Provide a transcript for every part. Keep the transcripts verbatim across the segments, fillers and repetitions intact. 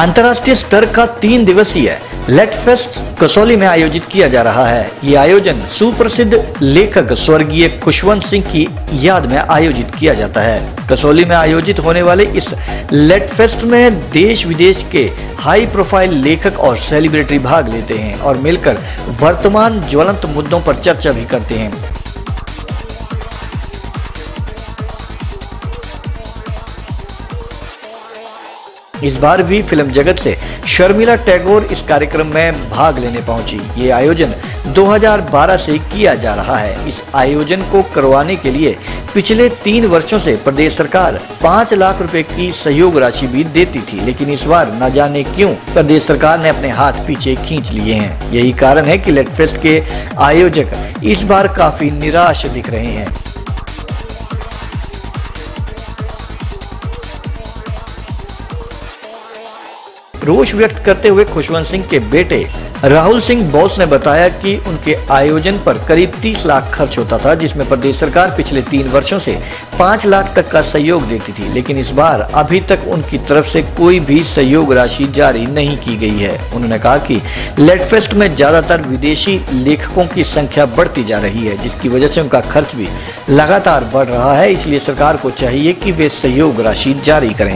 अंतर्राष्ट्रीय स्तर का तीन दिवसीय लेट फेस्ट कसौली में आयोजित किया जा रहा है। ये आयोजन सुप्रसिद्ध लेखक स्वर्गीय खुशवंत सिंह की याद में आयोजित किया जाता है। कसौली में आयोजित होने वाले इस लेट फेस्ट में देश विदेश के हाई प्रोफाइल लेखक और सेलिब्रिटी भाग लेते हैं और मिलकर वर्तमान ज्वलंत मुद्दों पर चर्चा भी करते हैं। इस बार भी फिल्म जगत से शर्मिला टैगोर इस कार्यक्रम में भाग लेने पहुंची। ये आयोजन दो हज़ार बारह से किया जा रहा है। इस आयोजन को करवाने के लिए पिछले तीन वर्षों से प्रदेश सरकार पाँच लाख रुपए की सहयोग राशि भी देती थी, लेकिन इस बार न जाने क्यों प्रदेश सरकार ने अपने हाथ पीछे खींच लिए हैं। यही कारण है कि लेट फेस्ट के आयोजक इस बार काफी निराश दिख रहे हैं। रोष व्यक्त करते हुए खुशवंत सिंह के बेटे राहुल सिंह बोस ने बताया कि उनके आयोजन पर करीब तीस लाख खर्च होता था, जिसमें प्रदेश सरकार पिछले तीन वर्षों से पाँच लाख तक का सहयोग देती थी, लेकिन इस बार अभी तक उनकी तरफ से कोई भी सहयोग राशि जारी नहीं की गई है। उन्होंने कहा कि लेट फेस्ट में ज्यादातर विदेशी लेखकों की संख्या बढ़ती जा रही है, जिसकी वजह से उनका खर्च भी लगातार बढ़ रहा है। इसलिए सरकार को चाहिए कि वे सहयोग राशि जारी करें।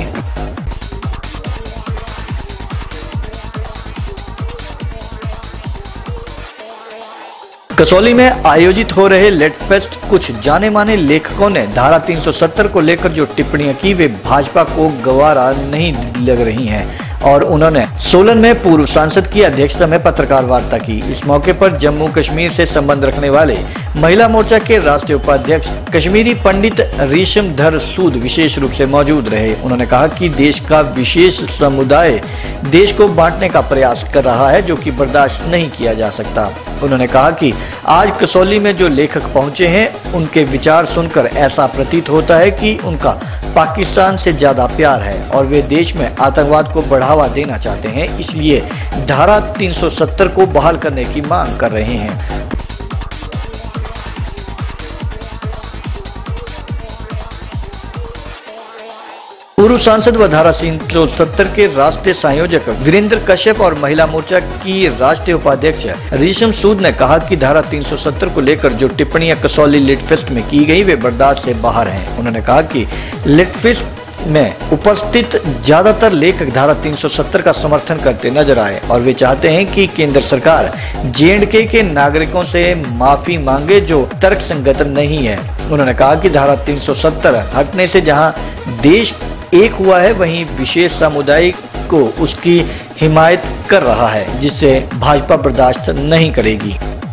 कसौली में आयोजित हो रहे लेट फेस्ट कुछ जाने माने लेखकों ने धारा तीन सौ सत्तर को लेकर जो टिप्पणियां की वे भाजपा को गवारा नहीं लग रही हैं और उन्होंने सोलन में पूर्व सांसद की अध्यक्षता में पत्रकार वार्ता की। इस मौके पर जम्मू कश्मीर से संबंध रखने वाले महिला मोर्चा के राष्ट्रीय उपाध्यक्ष कश्मीरी पंडित रेशम धर सूद विशेष रूप से मौजूद रहे। उन्होंने कहा कि देश का विशेष समुदाय देश को बांटने का प्रयास कर रहा है, जो कि बर्दाश्त नहीं किया जा सकता। उन्होंने कहा कि आज कसौली में जो लेखक पहुंचे हैं उनके विचार सुनकर ऐसा प्रतीत होता है कि उनका पाकिस्तान से ज्यादा प्यार है और वे देश में आतंकवाद को बढ़ावा देना चाहते हैं, इसलिए धारा तीन सौ सत्तर को बहाल करने की मांग कर रहे हैं। पूर्व सांसद व धारा तीन सौ सत्तर के राष्ट्रीय संयोजक वीरेंद्र कश्यप और महिला मोर्चा की राष्ट्रीय उपाध्यक्ष रेशम सूद ने कहा कि धारा तीन सौ सत्तर को लेकर जो टिप्पणियां कसौली लेट फेस्ट में की गई वे बर्दाश्त से बाहर हैं। उन्होंने कहा कि लेट फेस्ट में उपस्थित ज्यादातर लेखक धारा तीन सौ सत्तर का समर्थन करते नजर आए और वे चाहते हैं कि केंद्र सरकार जे एंड के के नागरिकों से माफी मांगे, जो तर्क संगत नहीं है। उन्होंने कहा कि धारा तीन सौ सत्तर हटने से जहां देश एक हुआ है, वहीं विशेष समुदाय को उसकी हिमायत कर रहा है, जिससे भाजपा बर्दाश्त नहीं करेगी।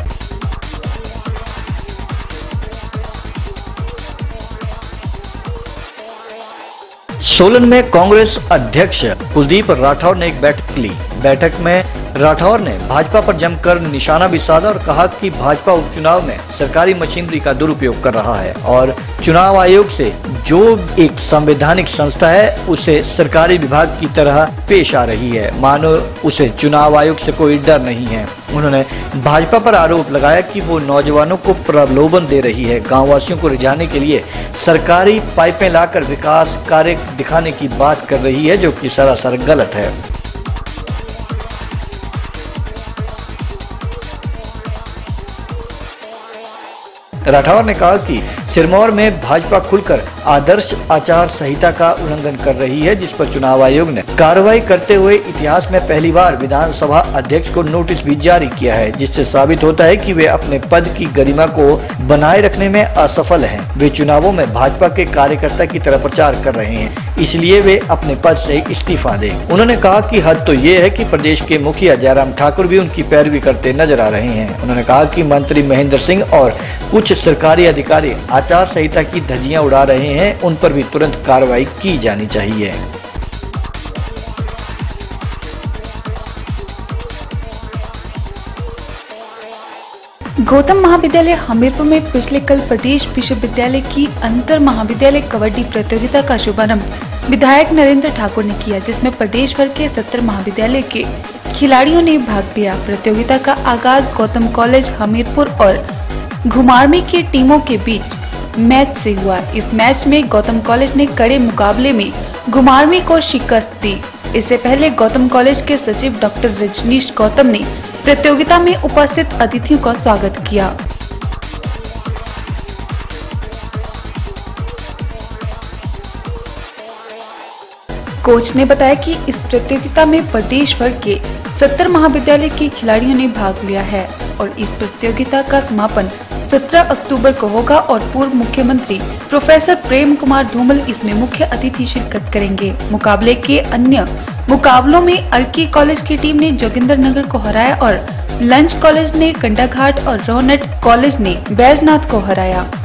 सोलन में कांग्रेस अध्यक्ष कुलदीप राठौर ने एक बैठक ली। बैठक में राठौर ने भाजपा पर जमकर निशाना भी साधा और कहा कि भाजपा उपचुनाव में सरकारी मशीनरी का दुरुपयोग कर रहा है और चुनाव आयोग से जो एक संवैधानिक संस्था है उसे सरकारी विभाग की तरह पेश आ रही है, मानो उसे चुनाव आयोग से कोई डर नहीं है। उन्होंने भाजपा पर आरोप लगाया कि वो नौजवानों को प्रलोभन दे रही है, गाँव वासियों को रिझाने के लिए सरकारी पाइपें लाकर विकास कार्य दिखाने की बात कर रही है, जो कि सरासर गलत है। राठौर ने कहा कि सिरमौर में भाजपा खुलकर आदर्श आचार संहिता का उल्लंघन कर रही है, जिस पर चुनाव आयोग ने कार्रवाई करते हुए इतिहास में पहली बार विधानसभा अध्यक्ष को नोटिस भी जारी किया है, जिससे साबित होता है कि वे अपने पद की गरिमा को बनाए रखने में असफल हैं। वे चुनावों में भाजपा के कार्यकर्ता की तरह प्रचार कर रहे हैं, इसलिए वे अपने पद से इस्तीफा दें। उन्होंने कहा कि हद तो ये है कि प्रदेश के मुखिया जयराम ठाकुर भी उनकी पैरवी करते नजर आ रहे हैं। उन्होंने कहा कि मंत्री महेंद्र सिंह और कुछ सरकारी अधिकारी आचार संहिता की धज्जियां उड़ा रहे हैं, उन पर भी तुरंत कार्रवाई की जानी चाहिए। गौतम महाविद्यालय हमीरपुर में पिछले कल प्रदेश विश्वविद्यालय की अंतर महाविद्यालय कबड्डी प्रतियोगिता का शुभारंभ विधायक नरेंद्र ठाकुर ने किया, जिसमें प्रदेश भर के सत्तर महाविद्यालय के खिलाड़ियों ने भाग लिया। प्रतियोगिता का आगाज गौतम कॉलेज हमीरपुर और घुमारवी की टीमों के बीच मैच से हुआ। इस मैच में गौतम कॉलेज ने कड़े मुकाबले में घुमारवी को शिकस्त दी। इससे पहले गौतम कॉलेज के सचिव डॉक्टर रजनीश गौतम ने प्रतियोगिता में उपस्थित अतिथियों का स्वागत किया। कोच ने बताया कि इस प्रतियोगिता में प्रदेश भर के सत्तर महाविद्यालय के खिलाड़ियों ने भाग लिया है और इस प्रतियोगिता का समापन सत्रह अक्टूबर को होगा और पूर्व मुख्यमंत्री प्रोफेसर प्रेम कुमार धूमल इसमें मुख्य अतिथि शिरकत करेंगे। मुकाबले के अन्य मुकाबलों में अर्की कॉलेज की टीम ने जोगिंदरनगर को हराया और लंच कॉलेज ने कंडाघाट और रोहनेट कॉलेज ने बैजनाथ को हराया।